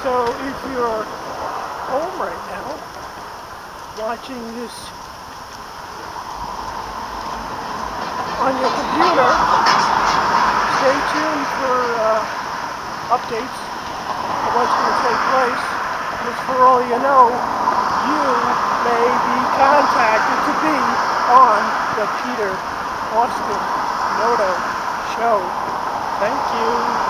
So if you're home right now, watching this on your computer, stay tuned for updates of what's going to take place. Because for all you know, you may be contacted to be on the Peter Austin Noto Show. Thank you.